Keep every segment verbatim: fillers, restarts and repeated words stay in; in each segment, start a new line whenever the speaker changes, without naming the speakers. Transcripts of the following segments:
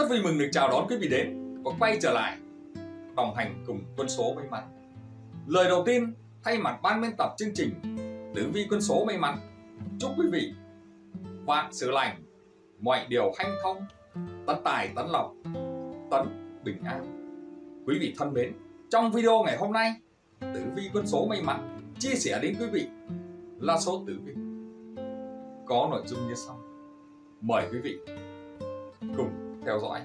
vui mừng được chào đón quý vị đến và quay trở lại đồng hành cùng quân số may mắn. Lời đầu tiên thay mặt ban biên tập chương trình Tử vi quân số may mắn, chúc quý vị vạn sự lành, mọi điều hanh thông, tấn tài tấn lộc, tấn bình an. Quý vị thân mến, trong video ngày hôm nay, Tử vi quân số may mắn chia sẻ đến quý vị là số tử vi có nội dung như sau. Mời quý vị cùng theo dõi.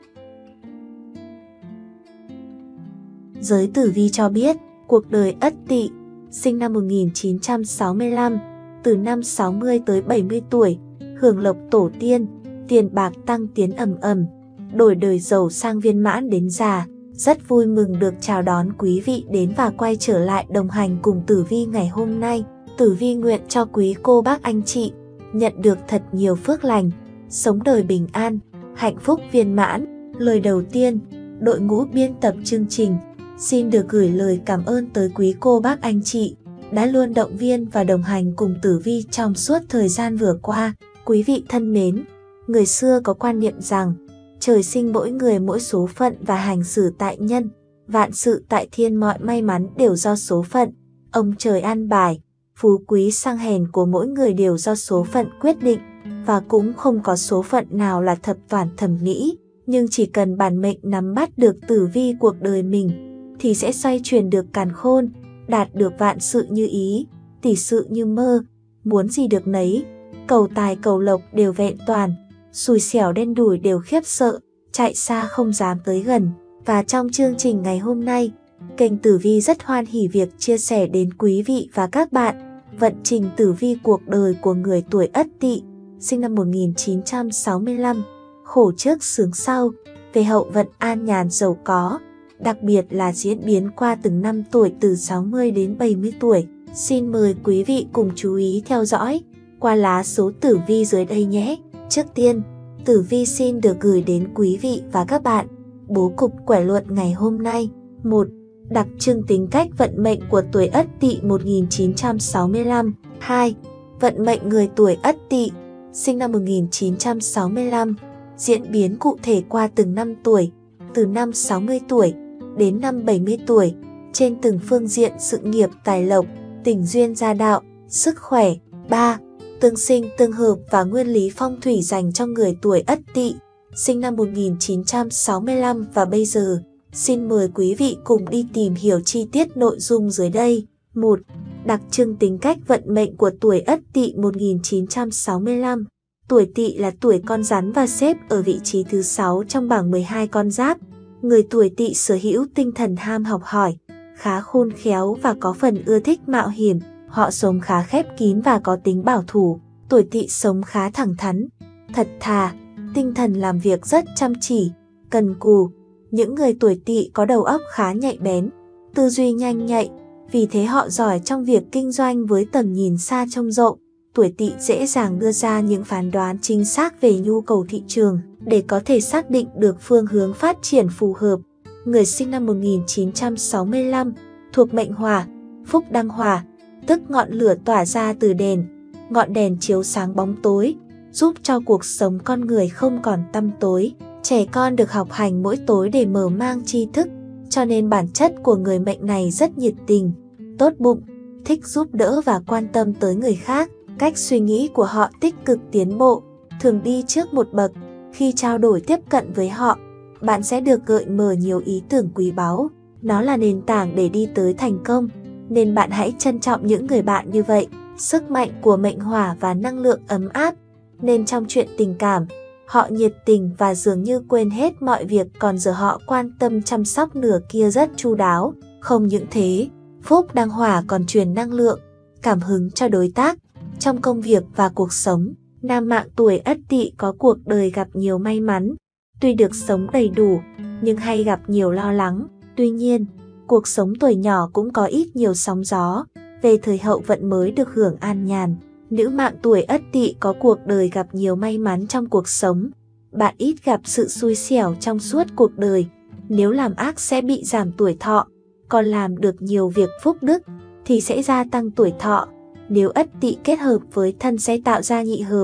Giới tử vi cho biết, cuộc đời Ất Tỵ, sinh năm một nghìn chín trăm sáu mươi lăm, từ năm sáu mươi tới bảy mươi tuổi, hưởng lộc tổ tiên, tiền bạc tăng tiến ầm ầm, đổi đời giàu sang viên mãn đến già. Rất vui mừng được chào đón quý vị đến và quay trở lại đồng hành cùng tử vi ngày hôm nay. Tử vi nguyện cho quý cô bác anh chị nhận được thật nhiều phước lành, sống đời bình an, hạnh phúc viên mãn. Lời đầu tiên, đội ngũ biên tập chương trình xin được gửi lời cảm ơn tới quý cô bác anh chị đã luôn động viên và đồng hành cùng tử vi trong suốt thời gian vừa qua. Quý vị thân mến, người xưa có quan niệm rằng trời sinh mỗi người mỗi số phận và hành xử tại nhân, vạn sự tại thiên, mọi may mắn đều do số phận. Ông trời an bài, phú quý sang hèn của mỗi người đều do số phận quyết định, và cũng không có số phận nào là thập toàn thẩm mỹ. Nhưng chỉ cần bản mệnh nắm bắt được tử vi cuộc đời mình thì sẽ xoay chuyển được càn khôn, đạt được vạn sự như ý, tỷ sự như mơ, muốn gì được nấy, cầu tài cầu lộc đều vẹn toàn, xui xẻo đen đủi đều khiếp sợ, chạy xa không dám tới gần. Và trong chương trình ngày hôm nay, kênh Tử Vi rất hoan hỉ việc chia sẻ đến quý vị và các bạn vận trình tử vi cuộc đời của người tuổi Ất Tỵ, sinh năm một nghìn chín trăm sáu mươi lăm, khổ trước sướng sau, về hậu vận an nhàn giàu có, đặc biệt là diễn biến qua từng năm tuổi từ sáu mươi đến bảy mươi tuổi. Xin mời quý vị cùng chú ý theo dõi qua lá số tử vi dưới đây nhé. Trước tiên, tử vi xin được gửi đến quý vị và các bạn bố cục quẻ luận ngày hôm nay. một. Đặc trưng tính cách vận mệnh của tuổi Ất Tỵ một nghìn chín trăm sáu mươi lăm. hai. Vận mệnh người tuổi Ất Tỵ, sinh năm một nghìn chín trăm sáu mươi lăm, diễn biến cụ thể qua từng năm tuổi, từ năm sáu mươi tuổi đến năm bảy mươi tuổi, trên từng phương diện sự nghiệp, tài lộc, tình duyên, gia đạo, sức khỏe. ba. Tương sinh tương hợp và nguyên lý phong thủy dành cho người tuổi Ất Tỵ, sinh năm một nghìn chín trăm sáu mươi lăm. Và bây giờ, xin mời quý vị cùng đi tìm hiểu chi tiết nội dung dưới đây. một. Đặc trưng tính cách vận mệnh của tuổi Ất Tỵ một nghìn chín trăm sáu mươi lăm. Tuổi Tỵ là tuổi con rắn và xếp ở vị trí thứ sáu trong bảng mười hai con giáp. Người tuổi Tỵ sở hữu tinh thần ham học hỏi, khá khôn khéo và có phần ưa thích mạo hiểm. Họ sống khá khép kín và có tính bảo thủ. Tuổi Tỵ sống khá thẳng thắn, thật thà, tinh thần làm việc rất chăm chỉ, cần cù. Những người tuổi Tỵ có đầu óc khá nhạy bén, tư duy nhanh nhạy, vì thế họ giỏi trong việc kinh doanh với tầm nhìn xa trông rộng. Tuổi Tỵ dễ dàng đưa ra những phán đoán chính xác về nhu cầu thị trường để có thể xác định được phương hướng phát triển phù hợp. Người sinh năm một nghìn chín trăm sáu mươi lăm thuộc mệnh hỏa, phúc đăng hỏa, tức ngọn lửa tỏa ra từ đèn, ngọn đèn chiếu sáng bóng tối, giúp cho cuộc sống con người không còn tăm tối. Trẻ con được học hành mỗi tối để mở mang tri thức, cho nên bản chất của người mệnh này rất nhiệt tình, tốt bụng, thích giúp đỡ và quan tâm tới người khác. Cách suy nghĩ của họ tích cực tiến bộ, thường đi trước một bậc. Khi trao đổi tiếp cận với họ, bạn sẽ được gợi mở nhiều ý tưởng quý báu. Nó là nền tảng để đi tới thành công, nên bạn hãy trân trọng những người bạn như vậy. Sức mạnh của mệnh hỏa và năng lượng ấm áp, nên trong chuyện tình cảm, họ nhiệt tình và dường như quên hết mọi việc, còn giờ họ quan tâm chăm sóc nửa kia rất chu đáo. Không những thế, phúc đăng hỏa còn truyền năng lượng, cảm hứng cho đối tác trong công việc và cuộc sống. Nam mạng tuổi Ất Tỵ có cuộc đời gặp nhiều may mắn, tuy được sống đầy đủ nhưng hay gặp nhiều lo lắng. Tuy nhiên, cuộc sống tuổi nhỏ cũng có ít nhiều sóng gió. Về thời hậu vận mới được hưởng an nhàn. Nữ mạng tuổi Ất Tỵ có cuộc đời gặp nhiều may mắn trong cuộc sống. Bạn ít gặp sự xui xẻo trong suốt cuộc đời. Nếu làm ác sẽ bị giảm tuổi thọ, còn làm được nhiều việc phúc đức thì sẽ gia tăng tuổi thọ. Nếu Ất Tỵ kết hợp với thân sẽ tạo ra nhị hợp,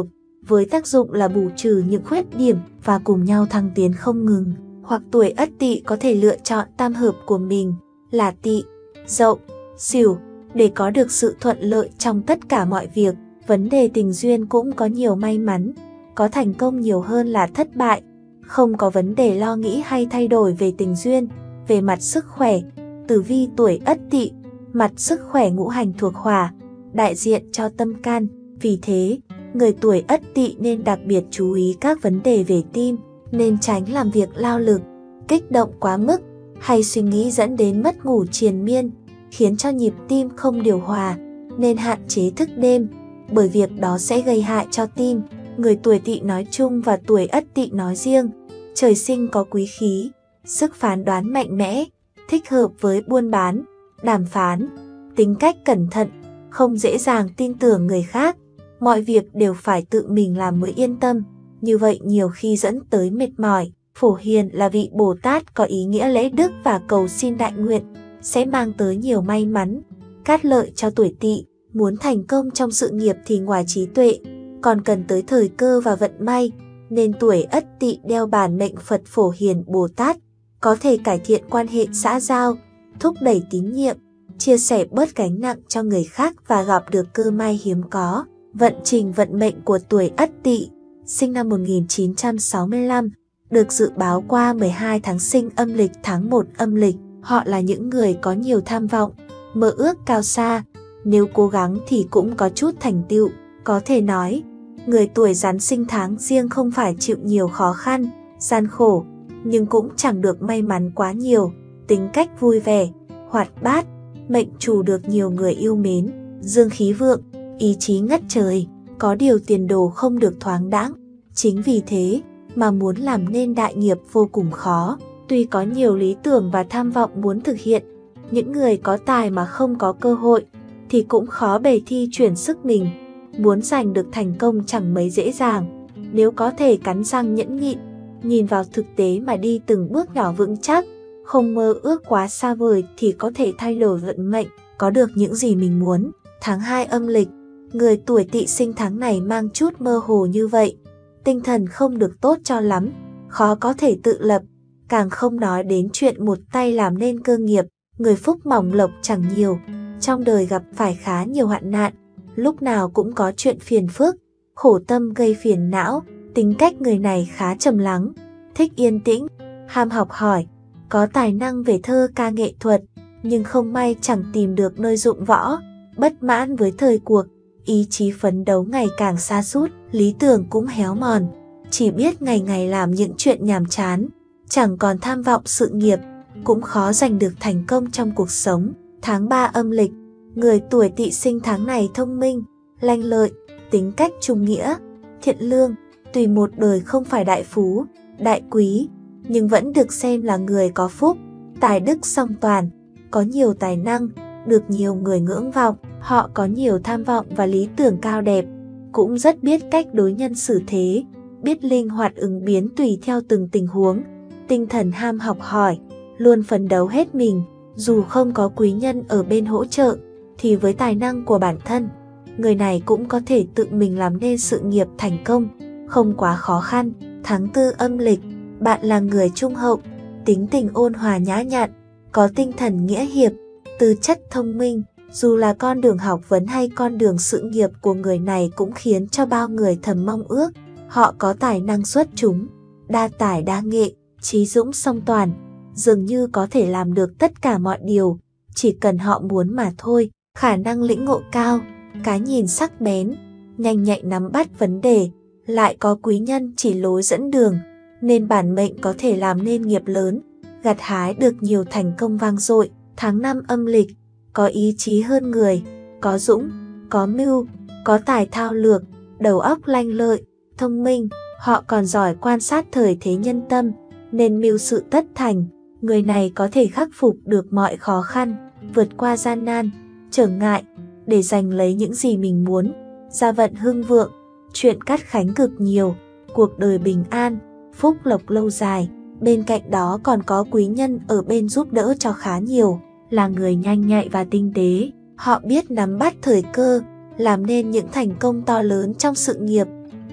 với tác dụng là bù trừ những khuyết điểm và cùng nhau thăng tiến không ngừng. Hoặc tuổi Ất Tỵ có thể lựa chọn tam hợp của mình là Tỵ, Dậu, Sửu để có được sự thuận lợi trong tất cả mọi việc. Vấn đề tình duyên cũng có nhiều may mắn, có thành công nhiều hơn là thất bại, không có vấn đề lo nghĩ hay thay đổi về tình duyên. Về mặt sức khỏe, tử vi tuổi Ất Tỵ, mặt sức khỏe ngũ hành thuộc hỏa, đại diện cho tâm can. Vì thế, người tuổi Ất Tỵ nên đặc biệt chú ý các vấn đề về tim, nên tránh làm việc lao lực, kích động quá mức hay suy nghĩ dẫn đến mất ngủ triền miên, khiến cho nhịp tim không điều hòa, nên hạn chế thức đêm, bởi việc đó sẽ gây hại cho tim. Người tuổi Tỵ nói chung và tuổi Ất Tỵ nói riêng, trời sinh có quý khí, sức phán đoán mạnh mẽ, thích hợp với buôn bán, đàm phán, tính cách cẩn thận, không dễ dàng tin tưởng người khác, mọi việc đều phải tự mình làm mới yên tâm, như vậy nhiều khi dẫn tới mệt mỏi. Phổ Hiền là vị Bồ Tát có ý nghĩa lễ đức và cầu xin đại nguyện, sẽ mang tới nhiều may mắn, cát lợi cho tuổi Tỵ. Muốn thành công trong sự nghiệp thì ngoài trí tuệ, còn cần tới thời cơ và vận may, nên tuổi Ất Tỵ đeo bản mệnh Phật Phổ Hiền Bồ Tát, có thể cải thiện quan hệ xã giao, thúc đẩy tín nhiệm, chia sẻ bớt gánh nặng cho người khác và gặp được cơ may hiếm có. Vận trình vận mệnh của tuổi Ất Tỵ, sinh năm một nghìn chín trăm sáu mươi lăm, được dự báo qua mười hai tháng sinh âm lịch tháng một âm lịch. Họ là những người có nhiều tham vọng, mơ ước cao xa, nếu cố gắng thì cũng có chút thành tựu. Có thể nói, người tuổi Rắn sinh tháng Giêng không phải chịu nhiều khó khăn, gian khổ, nhưng cũng chẳng được may mắn quá nhiều. Tính cách vui vẻ, hoạt bát, mệnh chủ được nhiều người yêu mến, dương khí vượng, ý chí ngất trời, có điều tiền đồ không được thoáng đãng. Chính vì thế mà muốn làm nên đại nghiệp vô cùng khó. Tuy có nhiều lý tưởng và tham vọng muốn thực hiện, những người có tài mà không có cơ hội thì cũng khó bề thi chuyển sức mình. Muốn giành được thành công chẳng mấy dễ dàng. Nếu có thể cắn răng nhẫn nhịn, nhìn vào thực tế mà đi từng bước nhỏ vững chắc, không mơ ước quá xa vời thì có thể thay đổi vận mệnh, có được những gì mình muốn. Tháng hai âm lịch, người tuổi Tỵ sinh tháng này mang chút mơ hồ như vậy. Tinh thần không được tốt cho lắm, khó có thể tự lập, càng không nói đến chuyện một tay làm nên cơ nghiệp. Người phúc mỏng lộc chẳng nhiều, trong đời gặp phải khá nhiều hoạn nạn, lúc nào cũng có chuyện phiền phức, khổ tâm gây phiền não. Tính cách người này khá trầm lắng, thích yên tĩnh, ham học hỏi, có tài năng về thơ ca nghệ thuật, nhưng không may chẳng tìm được nơi dụng võ, bất mãn với thời cuộc, ý chí phấn đấu ngày càng sa sút, lý tưởng cũng héo mòn, chỉ biết ngày ngày làm những chuyện nhàm chán, chẳng còn tham vọng sự nghiệp, cũng khó giành được thành công trong cuộc sống. Tháng ba âm lịch, người tuổi Tỵ sinh tháng này thông minh, lanh lợi, tính cách trung nghĩa, thiện lương, tuy một đời không phải đại phú, đại quý, nhưng vẫn được xem là người có phúc, tài đức song toàn, có nhiều tài năng, được nhiều người ngưỡng vọng. Họ có nhiều tham vọng và lý tưởng cao đẹp, cũng rất biết cách đối nhân xử thế, biết linh hoạt ứng biến tùy theo từng tình huống, tinh thần ham học hỏi, luôn phấn đấu hết mình. Dù không có quý nhân ở bên hỗ trợ, thì với tài năng của bản thân, người này cũng có thể tự mình làm nên sự nghiệp thành công, không quá khó khăn. Tháng tư âm lịch, bạn là người trung hậu, tính tình ôn hòa nhã nhặn, có tinh thần nghĩa hiệp, tư chất thông minh. Dù là con đường học vấn hay con đường sự nghiệp của người này cũng khiến cho bao người thầm mong ước. Họ có tài năng xuất chúng, đa tài đa nghệ, trí dũng song toàn, dường như có thể làm được tất cả mọi điều, chỉ cần họ muốn mà thôi. Khả năng lĩnh ngộ cao, cái nhìn sắc bén, nhanh nhạy nắm bắt vấn đề, lại có quý nhân chỉ lối dẫn đường, nên bản mệnh có thể làm nên nghiệp lớn, gặt hái được nhiều thành công vang dội. Tháng năm âm lịch, có ý chí hơn người, có dũng, có mưu, có tài thao lược, đầu óc lanh lợi, thông minh. Họ còn giỏi quan sát thời thế nhân tâm, nên mưu sự tất thành. Người này có thể khắc phục được mọi khó khăn, vượt qua gian nan, trở ngại, để giành lấy những gì mình muốn. Gia vận hưng vượng, chuyện cát khánh cực nhiều, cuộc đời bình an, phúc lộc lâu dài. Bên cạnh đó còn có quý nhân ở bên giúp đỡ cho khá nhiều. Là người nhanh nhạy và tinh tế, họ biết nắm bắt thời cơ, làm nên những thành công to lớn trong sự nghiệp,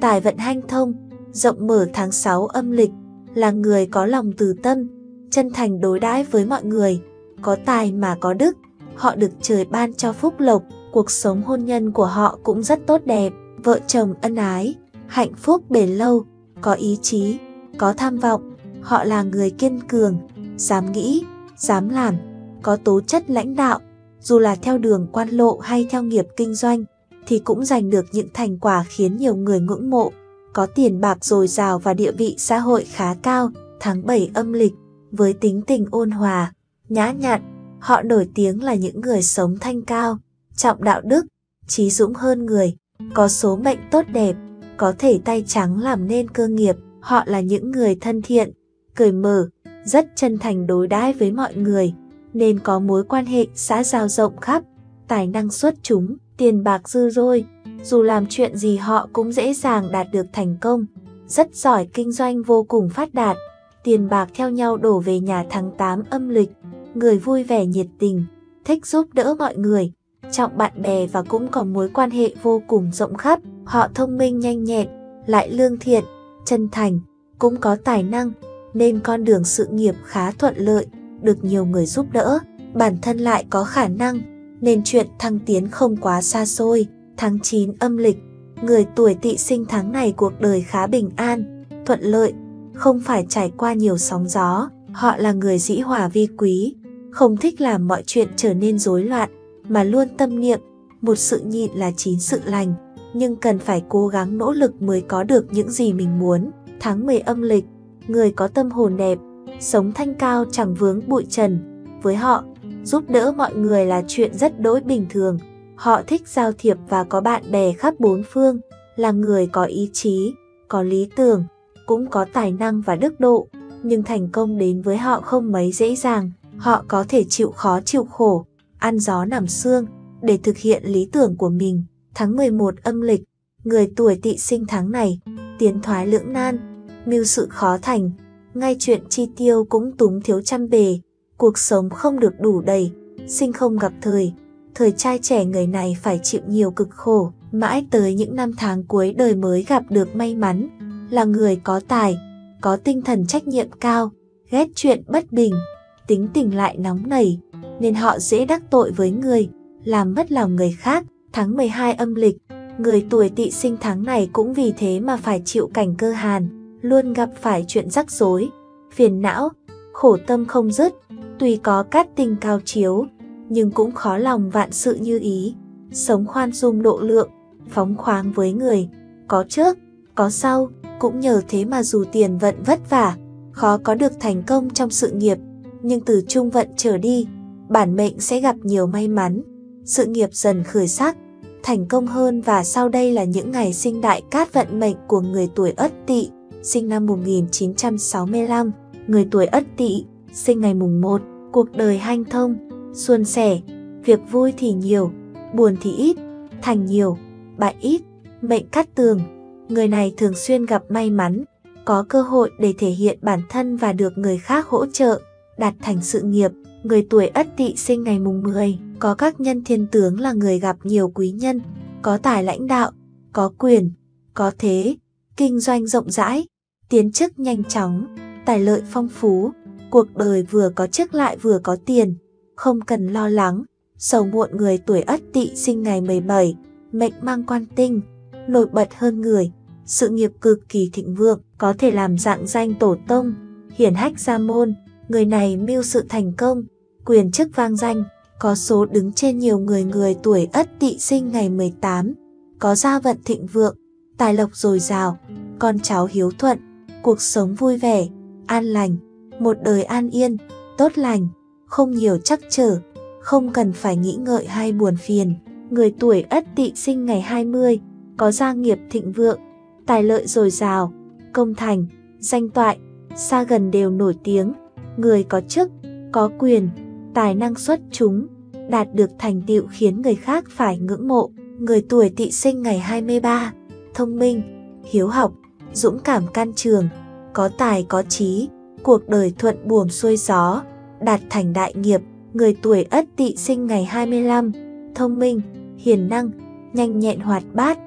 Tài vận hanh thông, rộng mở tháng sáu âm lịch, là người có lòng từ tâm, chân thành đối đãi với mọi người, có tài mà có đức, họ được trời ban cho phúc lộc, cuộc sống hôn nhân của họ cũng rất tốt đẹp, vợ chồng ân ái, hạnh phúc bền lâu, có ý chí, có tham vọng, họ là người kiên cường, dám nghĩ, dám làm, có tố chất lãnh đạo, dù là theo đường quan lộ hay theo nghiệp kinh doanh, thì cũng giành được những thành quả khiến nhiều người ngưỡng mộ, có tiền bạc dồi dào và địa vị xã hội khá cao. Tháng bảy âm lịch, với tính tình ôn hòa, nhã nhặn, họ nổi tiếng là những người sống thanh cao, trọng đạo đức, trí dũng hơn người, có số mệnh tốt đẹp, có thể tay trắng làm nên cơ nghiệp. Họ là những người thân thiện, cởi mở, rất chân thành đối đãi với mọi người, nên có mối quan hệ xã giao rộng khắp, tài năng xuất chúng, tiền bạc dư dôi, dù làm chuyện gì họ cũng dễ dàng đạt được thành công, rất giỏi kinh doanh, vô cùng phát đạt, tiền bạc theo nhau đổ về nhà. Tháng tám âm lịch, người vui vẻ nhiệt tình, thích giúp đỡ mọi người, trọng bạn bè và cũng có mối quan hệ vô cùng rộng khắp. Họ thông minh nhanh nhẹn, lại lương thiện, chân thành, cũng có tài năng, nên con đường sự nghiệp khá thuận lợi, được nhiều người giúp đỡ. Bản thân lại có khả năng, nên chuyện thăng tiến không quá xa xôi. Tháng chín âm lịch, người tuổi Tỵ sinh tháng này cuộc đời khá bình an, thuận lợi, không phải trải qua nhiều sóng gió. Họ là người dĩ hòa vi quý, không thích làm mọi chuyện trở nên rối loạn, mà luôn tâm niệm, một sự nhịn là chín sự lành, nhưng cần phải cố gắng nỗ lực mới có được những gì mình muốn. Tháng mười âm lịch, người có tâm hồn đẹp, sống thanh cao chẳng vướng bụi trần. Với họ, giúp đỡ mọi người là chuyện rất đỗi bình thường. Họ thích giao thiệp và có bạn bè khắp bốn phương, là người có ý chí, có lý tưởng, cũng có tài năng và đức độ, nhưng thành công đến với họ không mấy dễ dàng. Họ có thể chịu khó chịu khổ, ăn gió nằm sương để thực hiện lý tưởng của mình. Tháng mười một âm lịch, người tuổi Tỵ sinh tháng này, tiến thoái lưỡng nan, mưu sự khó thành, ngay chuyện chi tiêu cũng túng thiếu trăm bề, cuộc sống không được đủ đầy, sinh không gặp thời. Thời trai trẻ người này phải chịu nhiều cực khổ, mãi tới những năm tháng cuối đời mới gặp được may mắn. Là người có tài, có tinh thần trách nhiệm cao, ghét chuyện bất bình, tính tình lại nóng nảy, nên họ dễ đắc tội với người, làm mất lòng người khác. Tháng mười hai âm lịch, người tuổi Tỵ sinh tháng này cũng vì thế mà phải chịu cảnh cơ hàn, luôn gặp phải chuyện rắc rối, phiền não, khổ tâm không dứt. Tuy có cát tinh cao chiếu, nhưng cũng khó lòng vạn sự như ý, sống khoan dung độ lượng, phóng khoáng với người, có trước, có sau. Cũng nhờ thế mà dù tiền vận vất vả, khó có được thành công trong sự nghiệp, nhưng từ trung vận trở đi, bản mệnh sẽ gặp nhiều may mắn, sự nghiệp dần khởi sắc, thành công hơn. Và sau đây là những ngày sinh đại cát vận mệnh của người tuổi Ất Tỵ, sinh năm một nghìn chín trăm sáu mươi lăm. Người tuổi Ất Tỵ, sinh ngày mùng một, cuộc đời hanh thông, suôn sẻ, việc vui thì nhiều, buồn thì ít, thành nhiều, bại ít, mệnh cát tường. Người này thường xuyên gặp may mắn, có cơ hội để thể hiện bản thân và được người khác hỗ trợ, đạt thành sự nghiệp. Người tuổi Ất Tỵ sinh ngày mùng mười, có các nhân thiên tướng là người gặp nhiều quý nhân, có tài lãnh đạo, có quyền, có thế, kinh doanh rộng rãi, tiến chức nhanh chóng, tài lợi phong phú, cuộc đời vừa có chức lại vừa có tiền, không cần lo lắng, sầu muộn. Người tuổi Ất Tỵ sinh ngày mười bảy, mệnh mang quan tinh, nổi bật hơn người, sự nghiệp cực kỳ thịnh vượng, có thể làm rạng danh tổ tông, hiển hách gia môn. Người này mưu sự thành công, quyền chức vang danh, có số đứng trên nhiều người. Người tuổi Ất Tỵ sinh ngày mười tám, có gia vận thịnh vượng, tài lộc dồi dào, con cháu hiếu thuận, cuộc sống vui vẻ, an lành, một đời an yên, tốt lành, không nhiều trắc trở, không cần phải nghĩ ngợi hay buồn phiền. Người tuổi Ất Tỵ sinh ngày hai mươi, có gia nghiệp thịnh vượng, tài lợi dồi dào, công thành, danh toại, xa gần đều nổi tiếng, người có chức, có quyền, tài năng xuất chúng, đạt được thành tựu khiến người khác phải ngưỡng mộ. Người tuổi Tỵ sinh ngày hai mươi ba, thông minh, hiếu học, dũng cảm can trường, có tài có trí, cuộc đời thuận buồm xuôi gió, đạt thành đại nghiệp. Người tuổi Ất Tỵ sinh ngày hai mươi lăm, thông minh, hiền năng, nhanh nhẹn hoạt bát,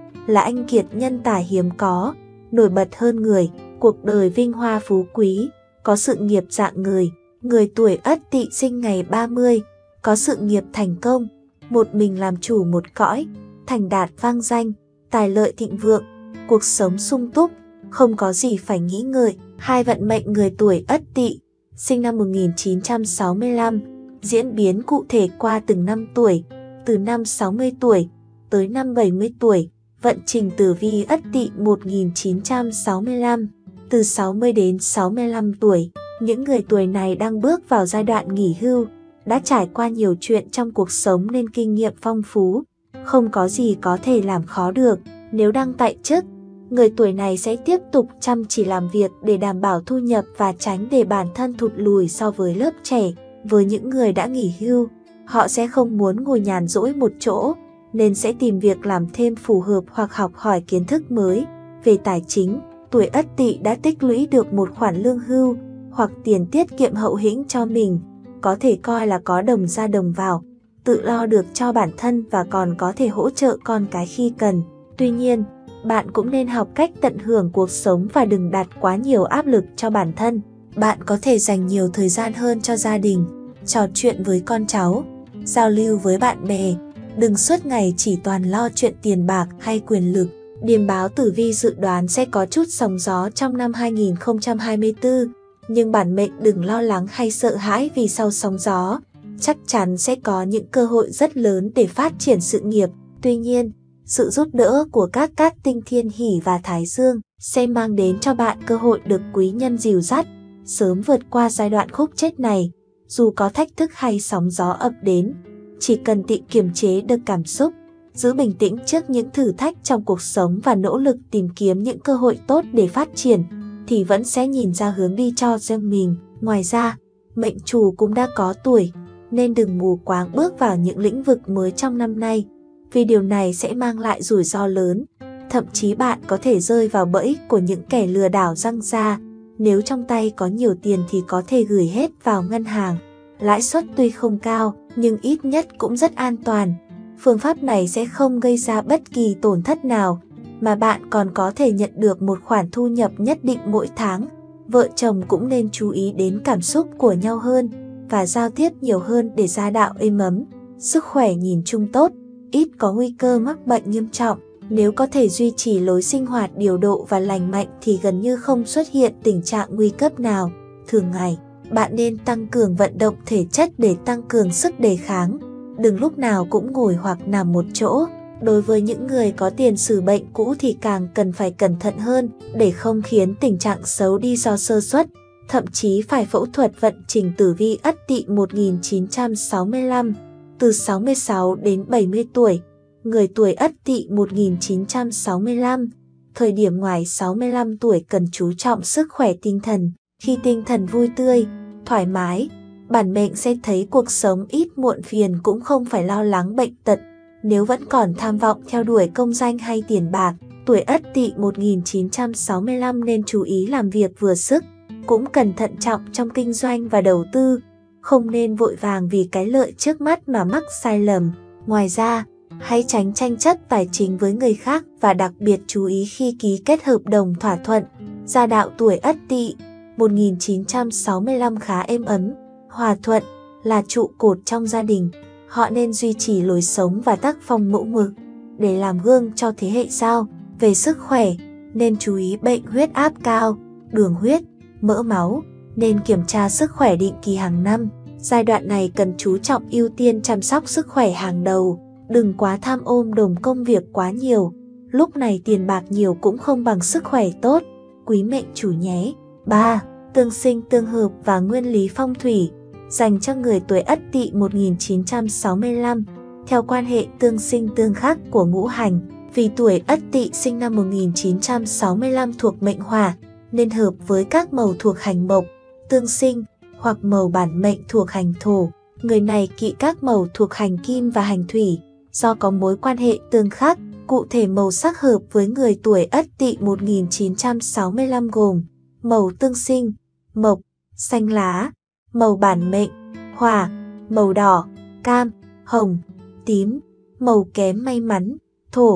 là anh kiệt nhân tài hiếm có, nổi bật hơn người, cuộc đời vinh hoa phú quý, có sự nghiệp dạng người. Người tuổi Ất Tỵ sinh ngày ba mươi, có sự nghiệp thành công, một mình làm chủ một cõi, thành đạt vang danh, tài lợi thịnh vượng, cuộc sống sung túc, không có gì phải nghĩ ngợi. Hai vận mệnh người tuổi Ất Tỵ, sinh năm một nghìn chín trăm sáu mươi lăm, diễn biến cụ thể qua từng năm tuổi, từ năm sáu mươi tuổi tới năm bảy mươi tuổi, vận trình tử vi Ất Tỵ một nghìn chín trăm sáu mươi lăm, từ sáu mươi đến sáu mươi lăm tuổi. Những người tuổi này đang bước vào giai đoạn nghỉ hưu, đã trải qua nhiều chuyện trong cuộc sống nên kinh nghiệm phong phú, không có gì có thể làm khó được. Nếu đang tại chức, người tuổi này sẽ tiếp tục chăm chỉ làm việc để đảm bảo thu nhập và tránh để bản thân thụt lùi so với lớp trẻ. Với những người đã nghỉ hưu, họ sẽ không muốn ngồi nhàn rỗi một chỗ, nên sẽ tìm việc làm thêm phù hợp hoặc học hỏi kiến thức mới. Về tài chính, tuổi Ất Tỵ đã tích lũy được một khoản lương hưu hoặc tiền tiết kiệm hậu hĩnh cho mình, có thể coi là có đồng ra đồng vào, tự lo được cho bản thân và còn có thể hỗ trợ con cái khi cần. Tuy nhiên, bạn cũng nên học cách tận hưởng cuộc sống và đừng đặt quá nhiều áp lực cho bản thân. Bạn có thể dành nhiều thời gian hơn cho gia đình, trò chuyện với con cháu, giao lưu với bạn bè. Đừng suốt ngày chỉ toàn lo chuyện tiền bạc hay quyền lực. Điềm báo tử vi dự đoán sẽ có chút sóng gió trong năm hai nghìn không trăm hai mươi tư, nhưng bản mệnh đừng lo lắng hay sợ hãi vì sau sóng gió, chắc chắn sẽ có những cơ hội rất lớn để phát triển sự nghiệp. Tuy nhiên, sự giúp đỡ của các cát tinh Thiên Hỷ và Thái Dương sẽ mang đến cho bạn cơ hội được quý nhân dìu dắt, sớm vượt qua giai đoạn khúc chết này. Dù có thách thức hay sóng gió ập đến, chỉ cần tự kiềm chế được cảm xúc, giữ bình tĩnh trước những thử thách trong cuộc sống và nỗ lực tìm kiếm những cơ hội tốt để phát triển, thì vẫn sẽ nhìn ra hướng đi cho riêng mình. Ngoài ra, mệnh chủ cũng đã có tuổi, nên đừng mù quáng bước vào những lĩnh vực mới trong năm nay, vì điều này sẽ mang lại rủi ro lớn. Thậm chí bạn có thể rơi vào bẫy của những kẻ lừa đảo giăng ra. Nếu trong tay có nhiều tiền thì có thể gửi hết vào ngân hàng. Lãi suất tuy không cao, nhưng ít nhất cũng rất an toàn. Phương pháp này sẽ không gây ra bất kỳ tổn thất nào, mà bạn còn có thể nhận được một khoản thu nhập nhất định mỗi tháng. Vợ chồng cũng nên chú ý đến cảm xúc của nhau hơn và giao tiếp nhiều hơn để gia đạo êm ấm. Sức khỏe nhìn chung tốt, ít có nguy cơ mắc bệnh nghiêm trọng. Nếu có thể duy trì lối sinh hoạt điều độ và lành mạnh thì gần như không xuất hiện tình trạng nguy cấp nào. Thường ngày, bạn nên tăng cường vận động thể chất để tăng cường sức đề kháng. Đừng lúc nào cũng ngồi hoặc nằm một chỗ. Đối với những người có tiền sử bệnh cũ thì càng cần phải cẩn thận hơn để không khiến tình trạng xấu đi do sơ suất, thậm chí phải phẫu thuật. Vận trình tử vi Ất Tỵ một nghìn chín trăm sáu mươi lăm, từ sáu mươi sáu đến bảy mươi tuổi. Người tuổi Ất Tỵ một nghìn chín trăm sáu mươi lăm, thời điểm ngoài sáu mươi lăm tuổi cần chú trọng sức khỏe tinh thần. Khi tinh thần vui tươi, thoải mái, bản mệnh sẽ thấy cuộc sống ít muộn phiền, cũng không phải lo lắng bệnh tật. Nếu vẫn còn tham vọng theo đuổi công danh hay tiền bạc, tuổi Ất Tỵ một nghìn chín trăm sáu mươi lăm nên chú ý làm việc vừa sức, cũng cần thận trọng trong kinh doanh và đầu tư, không nên vội vàng vì cái lợi trước mắt mà mắc sai lầm. Ngoài ra, hãy tránh tranh chấp tài chính với người khác và đặc biệt chú ý khi ký kết hợp đồng thỏa thuận. Gia đạo tuổi Ất Tỵ một nghìn chín trăm sáu mươi lăm khá êm ấm, hòa thuận, là trụ cột trong gia đình. Họ nên duy trì lối sống và tác phong mẫu mực để làm gương cho thế hệ sau. Về sức khỏe, nên chú ý bệnh huyết áp cao, đường huyết, mỡ máu, nên kiểm tra sức khỏe định kỳ hàng năm. Giai đoạn này cần chú trọng ưu tiên chăm sóc sức khỏe hàng đầu, đừng quá tham ôm đồm công việc quá nhiều. Lúc này tiền bạc nhiều cũng không bằng sức khỏe tốt. Quý mệnh chủ nhé. ba. Tương sinh tương hợp và nguyên lý phong thủy dành cho người tuổi Ất Tỵ một nghìn chín trăm sáu mươi lăm. Theo quan hệ tương sinh tương khắc của ngũ hành, vì tuổi Ất Tỵ sinh năm một nghìn chín trăm sáu mươi lăm thuộc mệnh hỏa, nên hợp với các màu thuộc hành mộc, tương sinh, hoặc màu bản mệnh thuộc hành thổ. Người này kỵ các màu thuộc hành kim và hành thủy, do có mối quan hệ tương khắc. Cụ thể màu sắc hợp với người tuổi Ất Tỵ một nghìn chín trăm sáu mươi lăm gồm màu tương sinh, mộc, xanh lá; màu bản mệnh, hỏa, màu đỏ, cam, hồng, tím; màu kém may mắn, thổ,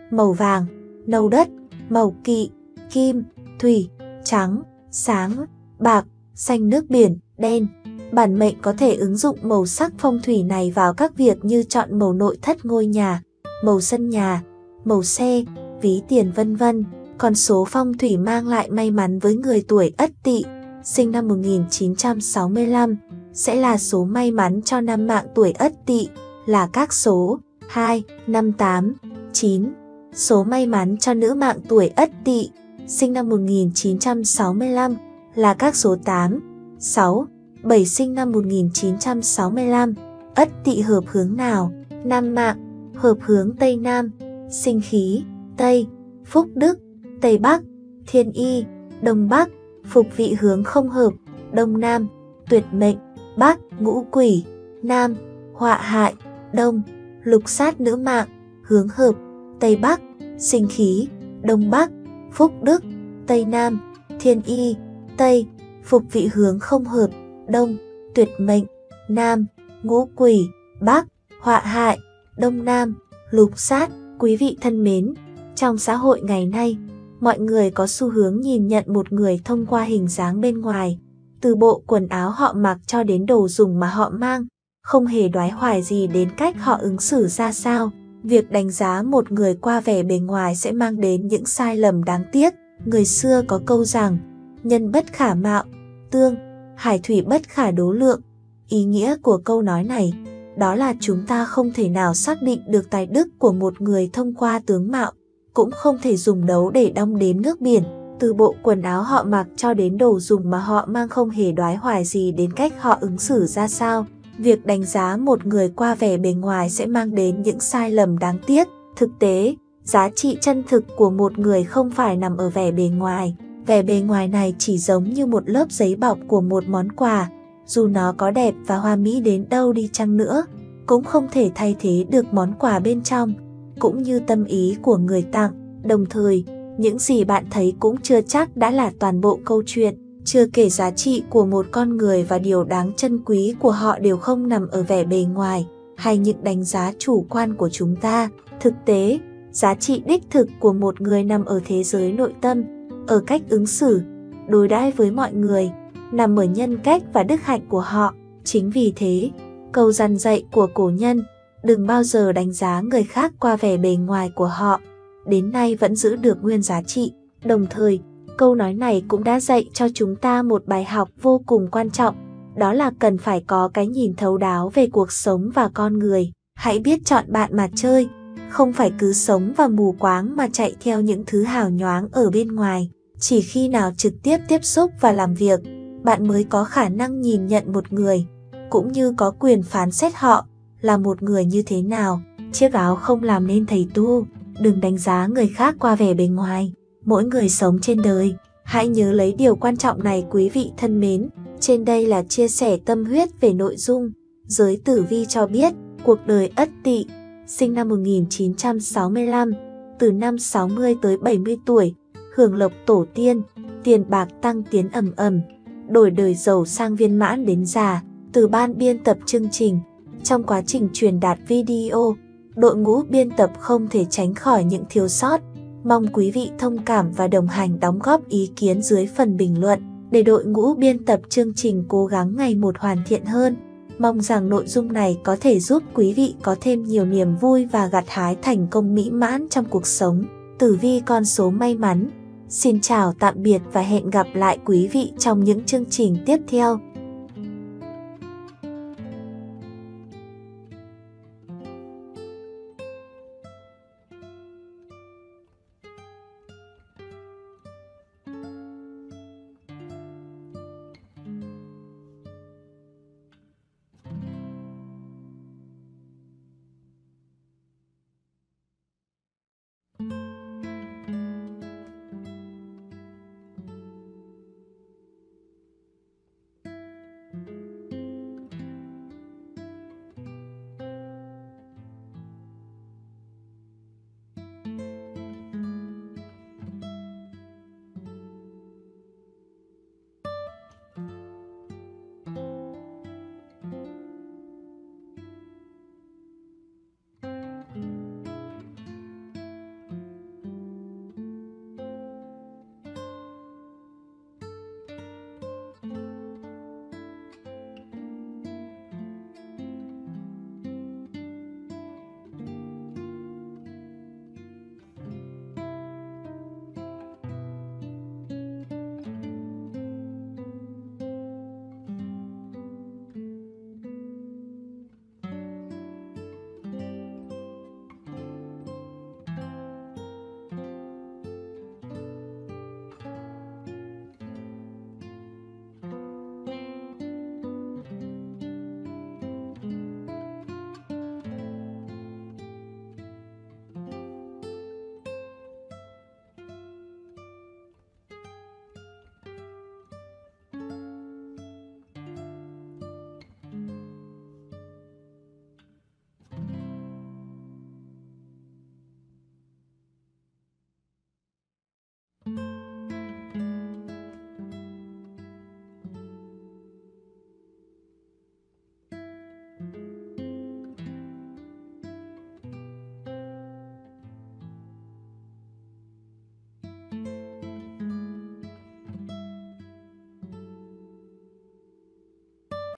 màu vàng, nâu đất, màu kỵ, kim, thủy, trắng, sáng, bạc, xanh nước biển, đen. Bản mệnh có thể ứng dụng màu sắc phong thủy này vào các việc như chọn màu nội thất ngôi nhà, màu sân nhà, màu xe, ví tiền vân vân. Con số phong thủy mang lại may mắn với người tuổi Ất Tỵ, sinh năm một nghìn chín trăm sáu mươi lăm, sẽ là số may mắn cho nam mạng tuổi Ất Tỵ là các số hai, năm, tám, chín. Số may mắn cho nữ mạng tuổi Ất Tỵ, sinh năm một nghìn chín trăm sáu mươi lăm là các số tám, sáu, bảy. Sinh năm một nghìn chín trăm sáu mươi lăm, Ất Tỵ hợp hướng nào? Nam mạng, hợp hướng Tây Nam, sinh khí, Tây, phúc đức, Tây Bắc, thiên y, Đông Bắc, phục vị hướng không hợp, Đông Nam, tuyệt mệnh, Bắc, ngũ quỷ, Nam, họa hại, Đông, lục sát. Nữ mạng, hướng hợp, Tây Bắc, sinh khí, Đông Bắc, phúc đức, Tây Nam, thiên y, Tây, phục vị hướng không hợp, Đông, tuyệt mệnh, Nam, ngũ quỷ, Bắc, họa hại, Đông Nam, lục sát. Quý vị thân mến, trong xã hội ngày nay, mọi người có xu hướng nhìn nhận một người thông qua hình dáng bên ngoài, từ bộ quần áo họ mặc cho đến đồ dùng mà họ mang, không hề đoái hoài gì đến cách họ ứng xử ra sao. Việc đánh giá một người qua vẻ bề ngoài sẽ mang đến những sai lầm đáng tiếc. Người xưa có câu rằng, nhân bất khả mạo, tương, hải thủy bất khả đố lượng. Ý nghĩa của câu nói này, đó là chúng ta không thể nào xác định được tài đức của một người thông qua tướng mạo, cũng không thể dùng đấu để đong đếm nước biển. Từ bộ quần áo họ mặc cho đến đồ dùng mà họ mang không hề đoái hoài gì đến cách họ ứng xử ra sao. Việc đánh giá một người qua vẻ bề ngoài sẽ mang đến những sai lầm đáng tiếc. Thực tế, giá trị chân thực của một người không phải nằm ở vẻ bề ngoài. Vẻ bề ngoài này chỉ giống như một lớp giấy bọc của một món quà. Dù nó có đẹp và hoa mỹ đến đâu đi chăng nữa, cũng không thể thay thế được món quà bên trong, cũng như tâm ý của người tặng. Đồng thời, những gì bạn thấy cũng chưa chắc đã là toàn bộ câu chuyện. Chưa kể giá trị của một con người và điều đáng trân quý của họ đều không nằm ở vẻ bề ngoài hay những đánh giá chủ quan của chúng ta. Thực tế, giá trị đích thực của một người nằm ở thế giới nội tâm, ở cách ứng xử, đối đãi với mọi người, nằm ở nhân cách và đức hạnh của họ. Chính vì thế, câu dặn dạy của cổ nhân, đừng bao giờ đánh giá người khác qua vẻ bề ngoài của họ, đến nay vẫn giữ được nguyên giá trị. Đồng thời, câu nói này cũng đã dạy cho chúng ta một bài học vô cùng quan trọng, đó là cần phải có cái nhìn thấu đáo về cuộc sống và con người. Hãy biết chọn bạn mà chơi, không phải cứ sống và mù quáng mà chạy theo những thứ hào nhoáng ở bên ngoài. Chỉ khi nào trực tiếp tiếp xúc và làm việc, bạn mới có khả năng nhìn nhận một người, cũng như có quyền phán xét họ là một người như thế nào. Chiếc áo không làm nên thầy tu, đừng đánh giá người khác qua vẻ bề ngoài. Mỗi người sống trên đời, hãy nhớ lấy điều quan trọng này quý vị thân mến. Trên đây là chia sẻ tâm huyết về nội dung. Giới tử vi cho biết, cuộc đời Ất Tỵ, sinh năm một nghìn chín trăm sáu mươi lăm, từ năm sáu mươi tới bảy mươi tuổi, hưởng lộc tổ tiên, tiền bạc tăng tiến ầm ầm, đổi đời giàu sang viên mãn đến già. Từ ban biên tập chương trình, trong quá trình truyền đạt video, đội ngũ biên tập không thể tránh khỏi những thiếu sót. Mong quý vị thông cảm và đồng hành đóng góp ý kiến dưới phần bình luận để đội ngũ biên tập chương trình cố gắng ngày một hoàn thiện hơn. Mong rằng nội dung này có thể giúp quý vị có thêm nhiều niềm vui và gặt hái thành công mỹ mãn trong cuộc sống. Tử vi con số may mắn. Xin chào tạm biệt và hẹn gặp lại quý vị trong những chương trình tiếp theo.